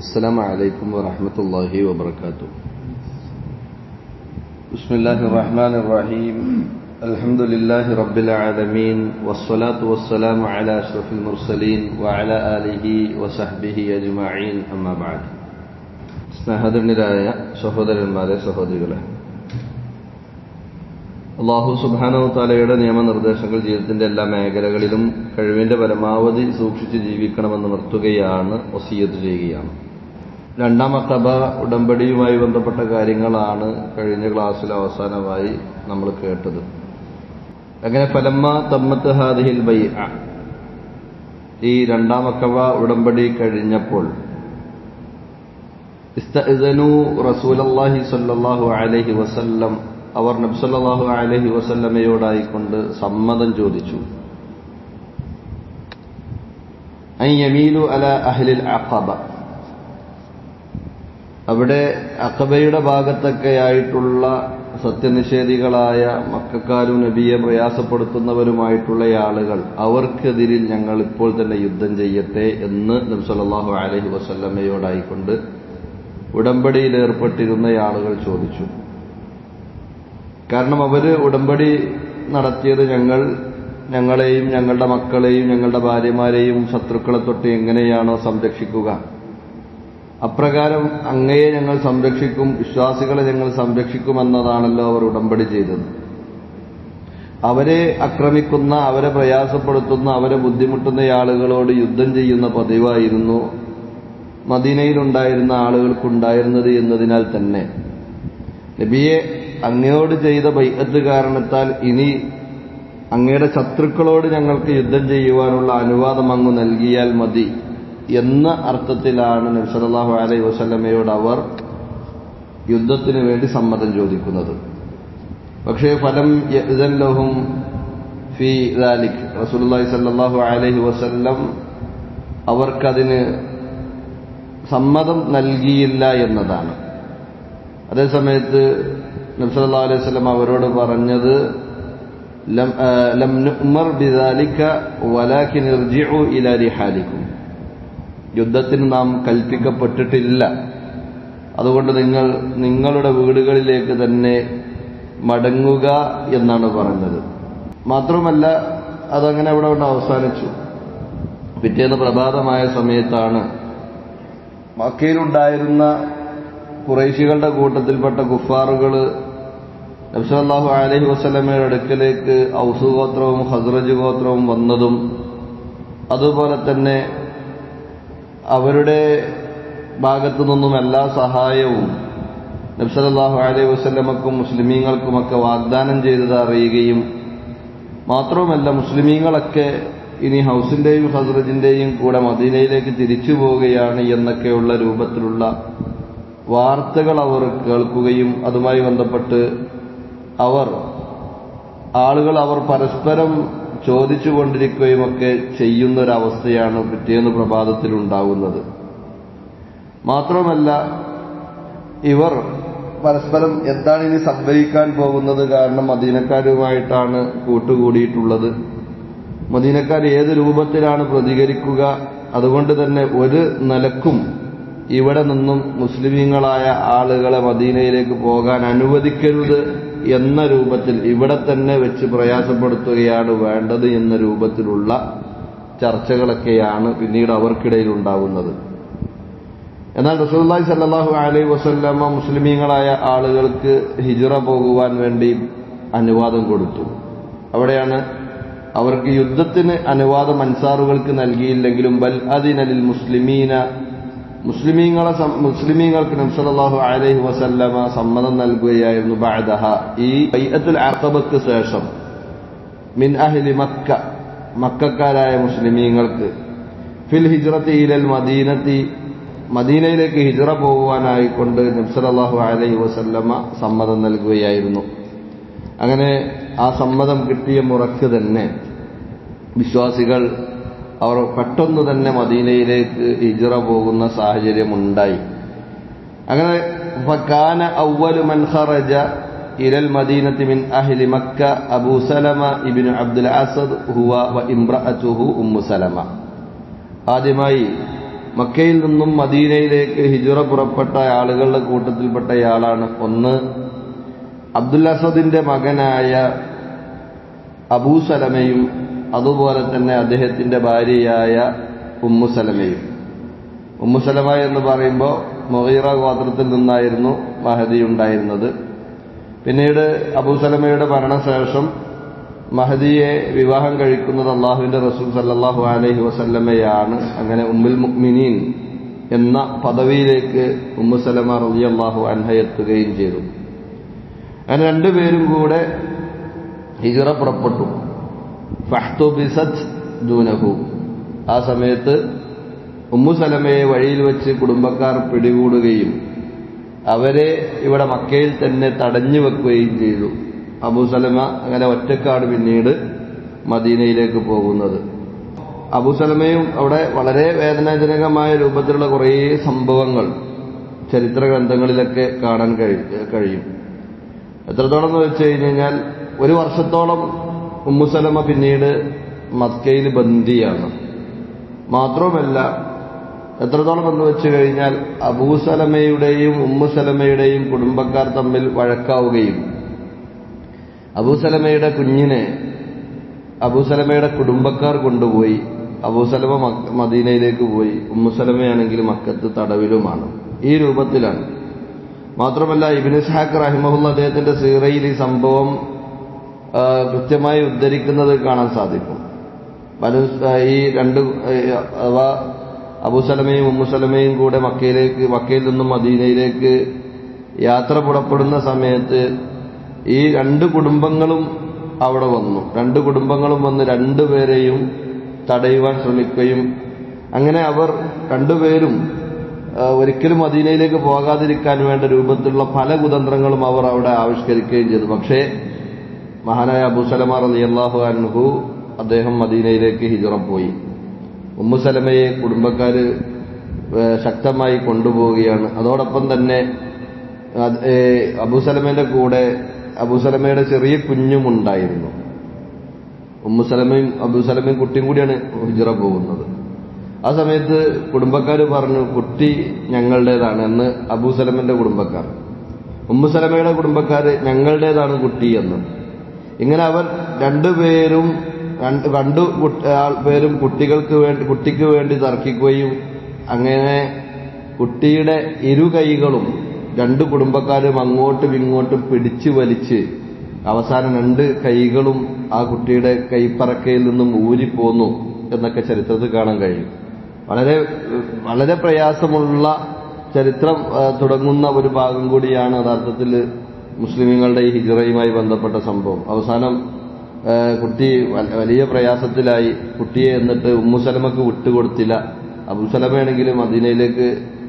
السلام عليكم ورحمة الله وبركاته. بسم الله الرحمن الرحيم. الحمد لله رب العالمين والصلاة والسلام على أشرف المرسلين وعلى آله وصحبه أجمعين أما بعد. സ്നേഹധന്യരായ സഹോദരന്മാരെ സഹോദരികളെ, അല്ലാഹു സുബ്ഹാനഹു തആലയുടെ നിയമനിർദ്ദേശങ്ങൾ ജീവിതത്തിന്റെ എല്ലാ മേഖലകളിലും കഴിവിന്റെ പരമാവധി സൂക്ഷിച്ച് ജീവിക്കണമെന്ന് നിർത്തുകയാണ്, വസിയ്യത്ത് ചെയ്യുകയാണ്. രണ്ടാം അഖബ ഉടമ്പടിയുമായി ബന്ധപ്പെട്ട കാര്യങ്ങളാണ് കഴിഞ്ഞ ക്ലാസ്സിൽ അവസാനമായി നമ്മൾ കേട്ടത്. അങ്ങനെ ഫലമ്മ തമ്മത്ത് ഹാദിഹിൽ ബൈഅ, ഈ രണ്ടാം അഖബ ഉടമ്പടി കഴിഞ്ഞപ്പോൾ ഇസ്തഅ്സനു റസൂലുള്ളാഹി സ്വല്ലല്ലാഹു അലൈഹി വസല്ലം, അവർ നബി സല്ലല്ലാഹു അലൈഹി വസല്ലമയോടായിക്കൊണ്ട് സമ്മതം ചോദിച്ചു. അൻ യമീലു അലാ അഹ്ലിൽ അഖബ, അവിടെ അഖബയുടെ ഭാഗത്തൊക്കെയായിട്ടുള്ള സത്യനിഷേധികളായ മക്കക്കാരും നബിയെ പ്രയാസപ്പെടുത്തുന്നവരുമായിട്ടുള്ള ആളുകൾ, അവർക്കെതിരിൽ ഞങ്ങൾ ഇപ്പോൾ തന്നെ യുദ്ധം ചെയ്യട്ടെ എന്ന് നബി സല്ലല്ലാഹു അലൈഹി വസല്ലമയോടായിക്കൊണ്ട് ഉടമ്പടിയിൽ ഏർപ്പെട്ടിരുന്ന ആളുകൾ ചോദിച്ചു. കാരണം അവര് ഉടമ്പടി നടത്തിയത് ഞങ്ങളെയും ഞങ്ങളുടെ മക്കളെയും ഞങ്ങളുടെ ഭാര്യമാരെയും ശത്രുക്കളെ തൊട്ട് എങ്ങനെയാണോ സംരക്ഷിക്കുക, അപ്രകാരം അങ്ങയെ ഞങ്ങൾ സംരക്ഷിക്കും, വിശ്വാസികളെ ഞങ്ങൾ സംരക്ഷിക്കുമെന്നതാണല്ലോ അവർ ഉടമ്പടി ചെയ്തത്. അവരെ ആക്രമിക്കുന്ന, അവരെ പ്രയാസപ്പെടുത്തുന്ന, അവരെ ബുദ്ധിമുട്ടുന്ന ആളുകളോട് യുദ്ധം ചെയ്യുന്ന പതിവായിരുന്നു മദീനയിലുണ്ടായിരുന്ന ആളുകൾക്കുണ്ടായിരുന്നത് എന്നതിനാൽ തന്നെ നബിയെ അങ്ങയോട് ചെയ്ത ബൈഅത്ത് കാരണത്താൽ ഇനി അങ്ങയുടെ ശത്രുക്കളോട് ഞങ്ങൾക്ക് യുദ്ധം ചെയ്യുവാനുള്ള അനുവാദം അങ്ങ് നൽകിയാൽ മതി എന്ന അർത്ഥത്തിലാണ് നബി സല്ലല്ലാഹു അലൈഹി വസല്ലമയോട് അവർ യുദ്ധത്തിന് വേണ്ടി സമ്മതം ചോദിക്കുന്നത്. പക്ഷേ ഫലം യഅ്സൻ ലഹും ഫീ ദാലിക്, റസൂലുള്ളാഹി സല്ലല്ലാഹു അലൈഹി വസല്ലം അവർക്കതിന് സമ്മതം നൽകിയില്ല എന്നതാണ്. അതേസമയത്ത് നബി സല്ലല്ലാഹു അലൈഹി വസല്ലം അവരോട് പറഞ്ഞത് ലം നുഅ്മർ ബിദാലിക വലാകിൻ ഇർജിഉ ഇലാ റിഹാലികും, യുദ്ധത്തിന് നാം കൽപ്പിക്കപ്പെട്ടിട്ടില്ല, അതുകൊണ്ട് നിങ്ങൾ നിങ്ങളുടെ വീടുകളിലേക്ക് തന്നെ മടങ്ങുക എന്നാണ് പറഞ്ഞത്. മാത്രമല്ല അതങ്ങനെ അവിടെ അവസാനിച്ചു. പിറ്റേന്ന് പ്രഭാതമായ സമയത്താണ് മക്കയിലുണ്ടായിരുന്ന ഖുറൈശികളുടെ കൂട്ടത്തിൽപ്പെട്ട കുഫാറുകൾ നബി സല്ലല്ലാഹു അലൈഹി വസല്ലമയുടെ അടുക്കലേക്ക് ഔസ് ഗോത്രവും ഖസ്റജ് ഗോത്രവും വന്നതും, അതുപോലെ തന്നെ അവരുടെ ഭാഗത്തു നിന്നും എല്ലാ സഹായവും നബി സല്ലല്ലാഹു അലൈഹി വസല്ലമക്കും മുസ്ലിമീങ്ങൾക്കുമൊക്കെ വാഗ്ദാനം ചെയ്തത് അറിയുകയും, മാത്രവുമല്ല മുസ്ലിമീങ്ങളൊക്കെ ഇനി ഹൗസിന്റെയും ഖസ്റജിന്റെയും കൂടെ മദീനയിലേക്ക് തിരിച്ചു പോവുകയാണ് എന്നൊക്കെയുള്ള രൂപത്തിലുള്ള വാർത്തകൾ അവർ കേൾക്കുകയും, അതുമായി ബന്ധപ്പെട്ട് ആളുകൾ പരസ്പരം ചോദിച്ചുകൊണ്ടിരിക്കുകയും ഒക്കെ ചെയ്യുന്നൊരവസ്ഥയാണ് പിറ്റേന്ന് പ്രഭാതത്തിലുണ്ടാകുന്നത്. മാത്രമല്ല ഇവർ പരസ്പരം എന്താണ് ഇനി സംഭവിക്കാൻ പോകുന്നത്, കാരണം മദീനക്കാരുമായിട്ടാണ് കൂട്ടുകൂടിയിട്ടുള്ളത്, മദീനക്കാർ ഏത് രൂപത്തിലാണ് പ്രതികരിക്കുക, അതുകൊണ്ട് തന്നെ ഒരു നിലക്കും ഇവിടെ നിന്നും മുസ്ലിമീങ്ങളായ ആളുകളെ മദീനയിലേക്ക് പോകാൻ അനുവദിക്കരുത് എന്ന രൂപത്തിൽ ഇവിടെ തന്നെ വെച്ച് പ്രയാസപ്പെടുത്തുകയാണ് വേണ്ടത് എന്ന രൂപത്തിലുള്ള ചർച്ചകളൊക്കെയാണ് പിന്നീട് അവർക്കിടയിൽ ഉണ്ടാകുന്നത്. എന്നാൽ റസൂലുള്ളാഹി സ്വല്ലല്ലാഹു അലൈഹി വസല്ലമ മുസ്ലിമീങ്ങളായ ആളുകൾക്ക് ഹിജ്റ പോകുവാൻ വേണ്ടി അനുവാദം കൊടുത്തു. അവിടെയാണ് അവർക്ക് യുദ്ധത്തിന് അനുവാദം അൻസാറുകൾക്ക് നൽകിയില്ലെങ്കിലും ബൽ അദിനലിൽ മുസ്ലിമീന, മുസ്ലിമീങ്ങൾക്ക് നബി സല്ലല്ലാഹു അലൈഹി വസല്ലമ സമ്മതം നൽകുകയായിരുന്നു. ബഅദഹ, ഈ ബൈഅത്തുൽ അഖബക്ക് ശേഷം, മിൻ അഹ്ലി മക്ക, മക്കക്കാരായ മുസ്ലിമീങ്ങൾക്ക് ഫിൽ ഹിജ്റത്തി ഇലൽ മദീനത്തി, മദീനയിലേക്ക് ഹിജ്റ പോകുവാനായിക്കൊണ്ട് നബി സല്ലല്ലാഹു അലൈഹി വസല്ലമ സമ്മതം നൽകുകയായിരുന്നു. അങ്ങനെ ആ സമ്മതം കിട്ടിയ മുറക്ക് തന്നെ വിശ്വാസികൾ അവർ പെട്ടെന്ന് തന്നെ മദീനയിലേക്ക് ഹിജ്റ പോകുന്ന സാഹചര്യമുണ്ടായി. അങ്ങനെ ഫകാന അവ്വലു മൻ ഖറജ ഇലൽ മദീനത്തി മിൻ അഹ്ലി Mecca Abu Salama ibn Abdul Asad ഹുവ വ ഇംറഅതുഹു ഉമ്മു സലമ. ആദ്യമായി മക്കയിൽ നിന്നും മദീനയിലേക്ക് ഹിജ്റ പുറപ്പെട്ട ആളുകളുടെ കൂട്ടത്തിൽപ്പെട്ടയാളാണ്. ഒന്ന് അബ്ദുൽ അസദിന്റെ മകനായ അബൂ സലമയും അതുപോലെ തന്നെ അദ്ദേഹത്തിന്റെ ഭാര്യയായ ഉമ്മു സലമയും. ഉമ്മു സലമ എന്ന് പറയുമ്പോൾ മുഗീറ ഗോത്രത്തിൽ നിന്നായിരുന്നു മഹദി ഉണ്ടായിരുന്നത്. പിന്നീട് അബൂ സലമയുടെ മരണശേഷം മഹദിയെ വിവാഹം കഴിക്കുന്നത് അള്ളാഹുവിന്റെ റസൂൽ സല്ലല്ലാഹു അലൈഹി വസല്ലമയാണ്. അങ്ങനെ ഉമ്മുൽ മുഅ്മിനീൻ എന്ന പദവിയിലേക്ക് ഉമ്മു സലമ റളിയല്ലാഹു അൻഹ എത്തുകയും ചെയ്തു. അങ്ങനെ രണ്ടുപേരും കൂടെ ഹിജ്റ പുറപ്പെട്ടു. ഫഹ്തുബിസത് ദൂനഹു. ആ സമയത്ത് ഉമ്മു സലമയെ വഴിയിൽ വെച്ച് കുടുംബക്കാർ പിടികൂടുകയും അവരെ ഇവിടെ മക്കയിൽ തന്നെ തടഞ്ഞു വെക്കുകയും ചെയ്തു. അബൂ സലമ അങ്ങനെ ഒറ്റക്കാട് പിന്നീട് മദീനയിലേക്ക് പോകുന്നത്. അബൂ സലമയും അവിടെ വളരെ വേദനാജനകമായ രൂപത്തിലുള്ള കുറേ സംഭവങ്ങൾ ചരിത്ര ഗ്രന്ഥങ്ങളിലൊക്കെ കാണാൻ കഴിയും. എത്രത്തോളം എന്ന് വെച്ച് കഴിഞ്ഞാൽ 1 വർഷത്തോളം ഉമ്മു സലമ പിന്നീട് മക്കയിൽ ബന്ദിയാണ്. മാത്രവുമല്ല, എത്രത്തോളം എന്ന് വെച്ച് കഴിഞ്ഞാൽ അബൂ സലമയുടെയും ഉമ്മു സലമയുടെയും കുടുംബക്കാർ തമ്മിൽ വഴക്കാവുകയും അബൂ സലമയുടെ കുഞ്ഞിനെ അബൂ സലമയുടെ കുടുംബക്കാർ കൊണ്ടുപോയി. അബൂ സലമ മദീനയിലേക്ക് പോയി, ഉമ്മു സലമയാണെങ്കിൽ മക്കത്ത് തടവിലുമാണ്. ഈ രൂപത്തിലാണ്. മാത്രമല്ല, ഇബ്നു ഇസ്ഹാഖ് റഹിമഹുള്ള അദ്ദേഹത്തിന്റെ സീറയിൽ ഈ സംഭവം കൃത്യമായി ഉദ്ധരിക്കുന്നത് കാണാൻ സാധിക്കും. ഈ രണ്ട് അഥവാ അബൂ സലമയും ഉമ്മു സലമയും കൂടെ മക്കയിൽ നിന്നും മദീനയിലേക്ക് യാത്ര പുറപ്പെടുന്ന സമയത്ത് ഈ 2 കുടുംബങ്ങളും അവിടെ വന്നു. 2 കുടുംബങ്ങളും വന്ന് രണ്ടുപേരെയും തടയുവാൻ ശ്രമിക്കുകയും അങ്ങനെ അവർ രണ്ടുപേരും ഒരിക്കലും മദീനയിലേക്ക് പോകാതിരിക്കാൻ വേണ്ട രൂപത്തിലുള്ള പല കുതന്ത്രങ്ങളും അവർ അവിടെ ആവിഷ്കരിക്കുകയും ചെയ്തു. പക്ഷേ മഹാനായ അബൂ സലമ റളിയല്ലാഹു അൻഹു അദ്ദേഹം മദീനയിലേക്ക് ഹിജ്റ പോയി. ഉമ്മു സലമയെ കുടുംബക്കാർ ശക്തമായി കൊണ്ടുപോവുകയാണ്. അതോടൊപ്പം തന്നെ അബൂ സലമയുടെ കൂടെ അബൂ സലമയുടെ ചെറിയ കുഞ്ഞുമുണ്ടായിരുന്നു. ഉമ്മു സലമയും അബൂ സലമയും കുട്ടിയും കൂടിയാണ് ഹിജ്റ പോകുന്നത്. ആ സമയത്ത് കുടുംബക്കാർ പറഞ്ഞു, കുട്ടി ഞങ്ങളുടേതാണ് എന്ന് അബൂ സലമന്റെ കുടുംബക്കാർ. ഉമ്മു സലമയുടെ കുടുംബക്കാർ ഞങ്ങളുടേതാണ് കുട്ടി എന്ന്. ഇങ്ങനെ അവർ രണ്ടുപേരും കുട്ടിക്ക് വേണ്ടി തർക്കിക്കുകയും അങ്ങനെ കുട്ടിയുടെ 2 കൈകളും 2 കുടുംബക്കാരും അങ്ങോട്ടും ഇങ്ങോട്ടും പിടിച്ചു വലിച്ച് അവസാനം 2 കൈകളും ആ കുട്ടിയുടെ കൈപ്പറക്കയിൽ നിന്നും ഊരിപ്പോന്നു എന്നൊക്കെ ചരിത്രത്തിൽ കാണാൻ കഴിയും. വളരെ വളരെ പ്രയാസമുള്ള ചരിത്രം തുടങ്ങുന്ന ഒരു ഭാഗം കൂടിയാണ് യഥാർത്ഥത്തിൽ മുസ്ലിമീങ്ങളുടെ ഈ ഹിജ്റയുമായി ബന്ധപ്പെട്ട സംഭവം. അവസാനം കുട്ടി വലിയ പ്രയാസത്തിലായി. കുട്ടിയെ എന്നിട്ട് ഉമ്മു സലമക്ക് വിട്ടുകൊടുത്തില്ല. അബൂ സലമയാണെങ്കിൽ മദീനയിലേക്ക്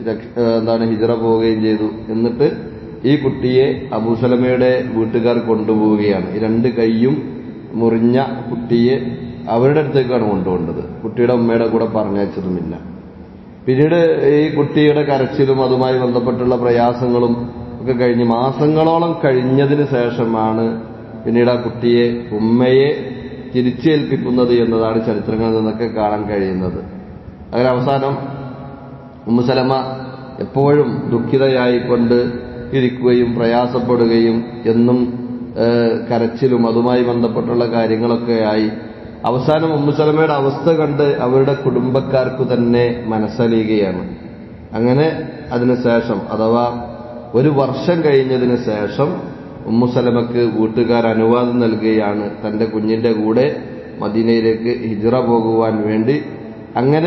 ഹിജ്റ പോവുകയും ചെയ്തു. എന്നിട്ട് ഈ കുട്ടിയെ അബൂ സലമയുടെ വീട്ടുകാർ കൊണ്ടുപോവുകയാണ്. ഈ 2 കൈയും മുറിഞ്ഞ കുട്ടിയെ അവരുടെ അടുത്തേക്കാണ് കൊണ്ടുപോകേണ്ടത്. കുട്ടിയുടെ ഉമ്മയുടെ കൂടെ പറഞ്ഞയച്ചതുമില്ല. പിന്നീട് ഈ കുട്ടിയുടെ കരച്ചിലും അതുമായി ബന്ധപ്പെട്ടുള്ള പ്രയാസങ്ങളും ഒക്കെ കഴിഞ്ഞ് മാസങ്ങളോളം കഴിഞ്ഞതിന് ശേഷമാണ് പിന്നീട് ആ കുട്ടിയെ ഉമ്മയെ തിരിച്ചേൽപ്പിക്കുന്നത് എന്നതാണ് ചരിത്രങ്ങളിൽ നിന്നൊക്കെ കാണാൻ കഴിയുന്നത്. അങ്ങനെ അവസാനം ഉമ്മു സലമ എപ്പോഴും ദുഃഖിതയായിക്കൊണ്ട് ഇരിക്കുകയും പ്രയാസപ്പെടുകയും എന്നും കരച്ചിലും അതുമായി ബന്ധപ്പെട്ടുള്ള കാര്യങ്ങളൊക്കെയായി അവസാനം ഉമ്മു സലമയുടെ അവസ്ഥ കണ്ട് അവരുടെ കുടുംബക്കാർക്ക് തന്നെ മനസ്സലിയുകയാണ്. അങ്ങനെ അതിനുശേഷം അഥവാ 1 വർഷം കഴിഞ്ഞതിന് ശേഷം ഉമ്മു സലമക്ക് വീട്ടുകാർ അനുവാദം നൽകുകയാണ് തന്റെ കുഞ്ഞിന്റെ കൂടെ മദീനയിലേക്ക് ഹിജ്റ പോകുവാൻ വേണ്ടി. അങ്ങനെ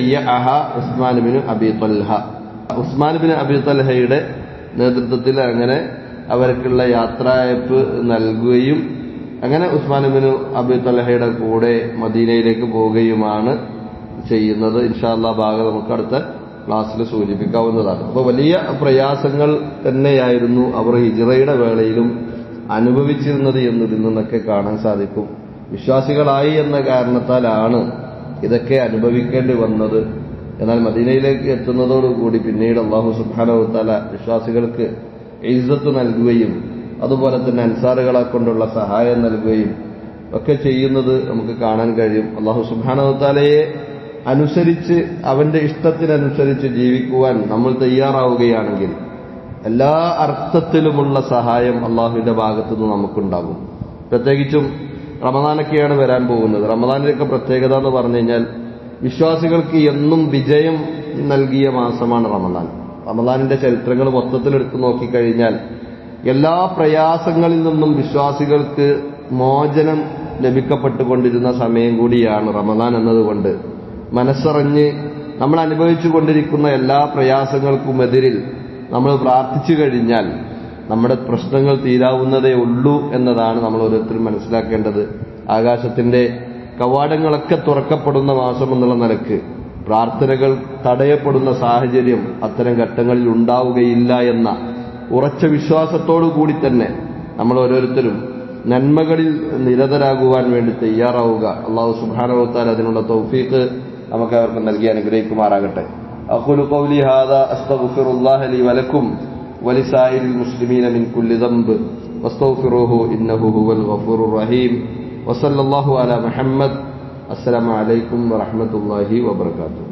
ഉസ്മാൻ ബിൻ അബീ ത്വൽഹ ഉസ്മാൻ ബിൻ അബീ ത്വൽഹയുടെ നേതൃത്വത്തിൽ അങ്ങനെ അവർക്കുള്ള യാത്രയയപ്പ് നൽകുകയും അങ്ങനെ ഉസ്മാൻ ബിൻ അബീ ത്വൽഹയുടെ കൂടെ മദീനയിലേക്ക് പോവുകയുമാണ് ചെയ്യുന്നത്. ഇൻഷാ അല്ലാഹ് ഭാഗം നമുക്ക് അടുത്ത ക്ലാസ്സിൽ സൂചിപ്പിക്കാവുന്നതാണ്. അപ്പോൾ വലിയ പ്രയാസങ്ങൾ തന്നെയായിരുന്നു അവർ ഹിജ്റയുടെ വേളയിലും അനുഭവിച്ചിരുന്നത് എന്നതിൽ നിന്നൊക്കെ കാണാൻ സാധിക്കും. വിശ്വാസികളായി എന്ന കാരണത്താലാണ് ഇതൊക്കെ അനുഭവിക്കേണ്ടി വന്നത്. എന്നാൽ മദീനയിലേക്ക് എത്തുന്നതോടുകൂടി പിന്നീട് അല്ലാഹു സുബ്ഹാനഹു വ തആല വിശ്വാസികൾക്ക് ഇസ്സത്ത് നൽകുകയും അതുപോലെ തന്നെ അൻസാറുകളെ കൊണ്ടുള്ള സഹായം നൽകുകയും ഒക്കെ ചെയ്യുന്നത് നമുക്ക് കാണാൻ കഴിയും. അല്ലാഹു സുബ്ഹാനഹു വ തആലയെ അനുസരിച്ച് അവന്റെ ഇഷ്ടത്തിനനുസരിച്ച് ജീവിക്കുവാൻ നമ്മൾ തയ്യാറാവുകയാണെങ്കിൽ എല്ലാ അർത്ഥത്തിലുമുള്ള സഹായം അള്ളാഹുവിന്റെ ഭാഗത്തുനിന്ന് നമുക്കുണ്ടാകും. പ്രത്യേകിച്ചും റമദാനൊക്കെയാണ് വരാൻ പോകുന്നത്. റമദാനിലൊക്കെ പ്രത്യേകത എന്ന് പറഞ്ഞു കഴിഞ്ഞാൽ വിശ്വാസികൾക്ക് എന്നും വിജയം നൽകിയ മാസമാണ് റമദാൻ. റമദാനിന്റെ ചരിത്രങ്ങൾ മൊത്തത്തിലെടുത്ത് നോക്കിക്കഴിഞ്ഞാൽ എല്ലാ പ്രയാസങ്ങളിൽ നിന്നും വിശ്വാസികൾക്ക് മോചനം ലഭിക്കപ്പെട്ടുകൊണ്ടിരുന്ന സമയം കൂടിയാണ് റമദാൻ എന്നതുകൊണ്ട് മനസ്സറിഞ്ഞ് നമ്മൾ അനുഭവിച്ചു കൊണ്ടിരിക്കുന്ന എല്ലാ പ്രയാസങ്ങൾക്കുമെതിരിൽ നമ്മൾ പ്രാർത്ഥിച്ചു കഴിഞ്ഞാൽ നമ്മുടെ പ്രശ്നങ്ങൾ തീരാവുന്നതേ ഉള്ളൂ എന്നതാണ് നമ്മൾ ഓരോരുത്തരും മനസ്സിലാക്കേണ്ടത്. ആകാശത്തിന്റെ കവാടങ്ങളൊക്കെ തുറക്കപ്പെടുന്ന മാസം എന്നുള്ള നിലക്ക് പ്രാർത്ഥനകൾ തടയപ്പെടുന്ന സാഹചര്യം അത്തരം ഘട്ടങ്ങളിൽ ഉണ്ടാവുകയില്ല എന്ന ഉറച്ച വിശ്വാസത്തോടു കൂടി തന്നെ നമ്മൾ ഓരോരുത്തരും നന്മകളിൽ നിരതരാകുവാൻ വേണ്ടി തയ്യാറാവുക. അല്ലാഹു സുബ്ഹാനഹു വ തആല അതിനുള്ള തൗഫീഖ് നമുക്ക് അവർക്ക് നൽകി അനുഗ്രഹിക്കുമാറാകട്ടെ. അഖൂലു ഖൗലി ഹാദാ അസ്തഗ്ഫിറുല്ലാഹ ലി വലക്കും വലിസായിരിൽ മുസ്ലിമീന മിൻ കുല്ലി ദംബ് വസ്തഗ്ഫിറൂഹു ഇന്നഹു ഹുവൽ ഗഫൂറുർ റഹീം. വസല്ലല്ലാഹു അലാ മുഹമ്മദ്. അസ്സലാമു അലൈക്കും വറഹ്മത്തുള്ളാഹി വബറകാതുഹു.